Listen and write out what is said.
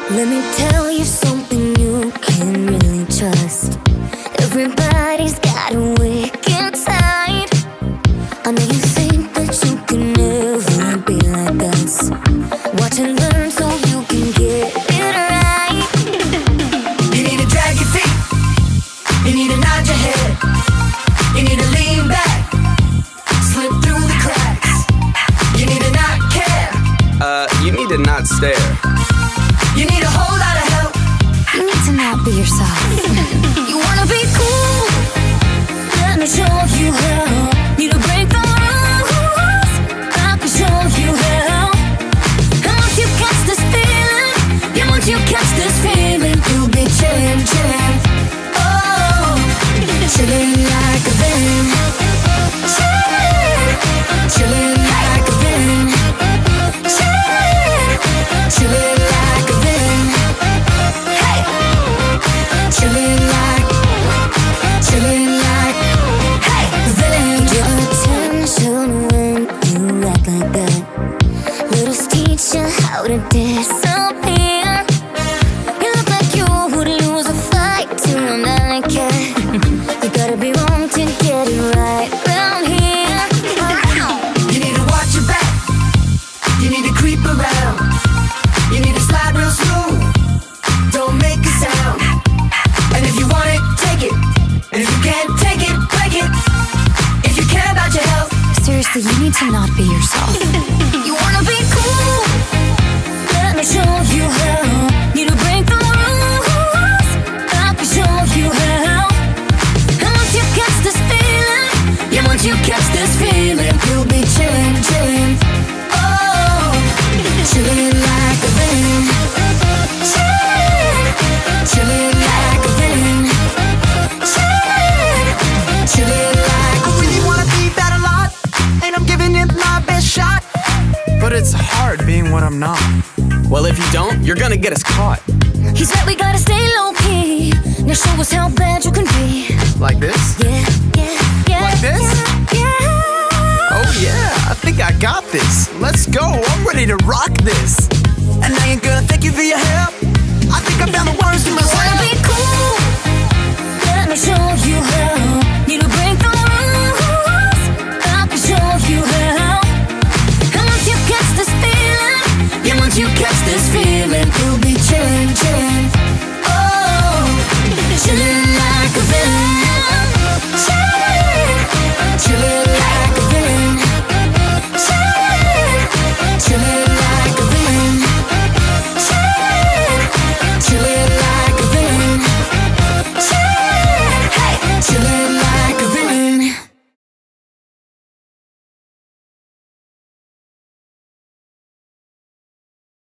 Let me tell you something you can really trust. Everybody's got a wicked side. I know you think that you can never be like us. Watch and learn so you can get it right. You need to drag your feet. You need to nod your head. You need to lean back, slip through the cracks. You need to not care. You need to not stare. You need a whole lot of help. You need to not be yourself. You wanna be cool? Let me show you how. Need to break the rules. I can show you how. And once you catch this feeling, yeah, once you catch this feeling, you'll be chillin', chillin'. Oh, chillin' like a villain. Chillin', chillin' like a villain. Chillin', chillin' like a villain. Hey, chillin' like, hey, villain. Get attention when you act like that. Little teach you how to disappear. You look like you would lose a fight to a man like that. You gotta be wrong to get it right round here. You need to watch your back. You need to creep around. You need to slide real smooth. Don't make a sound. And if you want it, take it. And if you can't take it, break it. If you care about your health, Seriously, you need to not be yourself. You wanna be cool? Let me show you how. Need to break the rules. I can show you how. And once you catch this feeling, yeah, once you catch this feeling, you'll be chillin', chillin'. Oh, chillin' like a villain. Chillin', chillin' like a villain. Chillin', chillin' like I really wanna be that a lot, and I'm giving it my best shot. But it's hard being what I'm not. Well, if you don't, you're gonna get us caught. He's right, we gotta stay low-key. Now show us how bad you can be. Like this? Yeah, yeah, yeah. Like this? Yeah. Oh yeah, I think I got this. Let's go, I'm ready to rock this. And I ain't gonna thank you for your help. I think I found the words to Wanna myself. be cool? Let me show you how. Need to break the rules. I can show you how. And once you catch this feeling, yeah, once you catch this feeling, you'll